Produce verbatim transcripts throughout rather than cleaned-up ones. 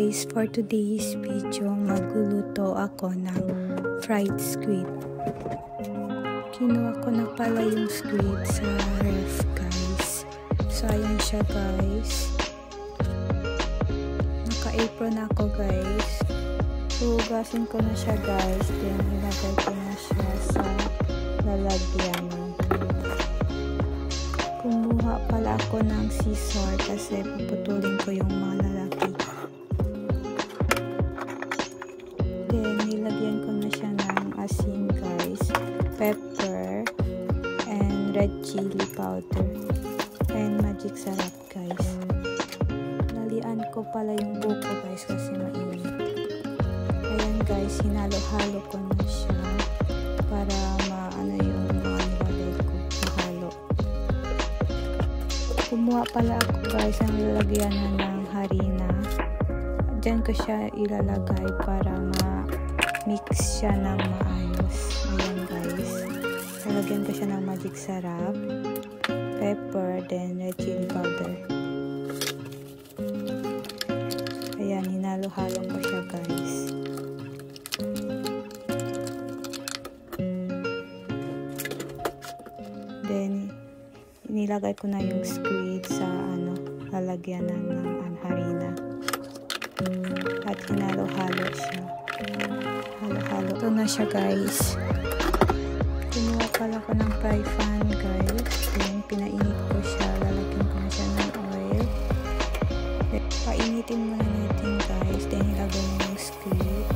guys, for today's video, magluluto ako ng fried squid. Kinuha ko na pala yung squid sa ref guys. So ayan siya guys. Naka-apron ako guys. Hugasin ko na siya guys. Then ilagay ko na siya sa lalagyan. Kumuha pala ako ng scissor kasi puputulin ko yung mga lalaki. Then, nilagyan ko na siya ng asin guys, pepper, and red chili powder, and magic sarap guys. Nalian ko pala yung buko guys kasi mainit. Ayan guys, hinalo-halo ko na siya para maano yung mga nilagay ko. Mahalo. Kumuha pala ako guys ang lalagyan na ng harina. Diyan ko siya ilalagay para ma-mix siya ng maayos. Ayan guys. Lalagyan ko siya ng magic sarap, pepper, then red chili powder. Ayan, hinalo-halo ko siya guys. Then, nilagay ko na yung squid sa ano, lalagyan ng, ng harina. At hinalo-halo siya. Halo-halo. Ito na siya guys. Kumuha pala ko ng fry pan guys. Then, pinainit ko siya. Lalagyan ko na siya ng oil. Then, painitin muna natin guys. Then, ilagay mo yung squid.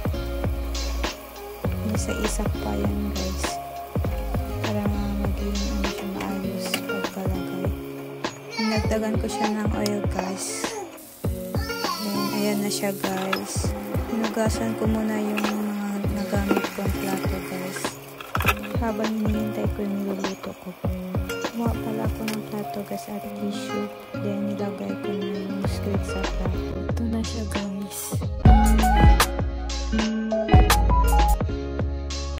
Isa-isa pa yan guys. Para maging ano siya maayos pagkalagay. Nagdagan ko siya ng oil guys. Then, ayan na siya guys. Hinugasan ko muna yung mga nagamit kong plato guys. Habang hinihintay ko yung niluluto ko. Kumuha pala ako ng plato guys at tissue. Then,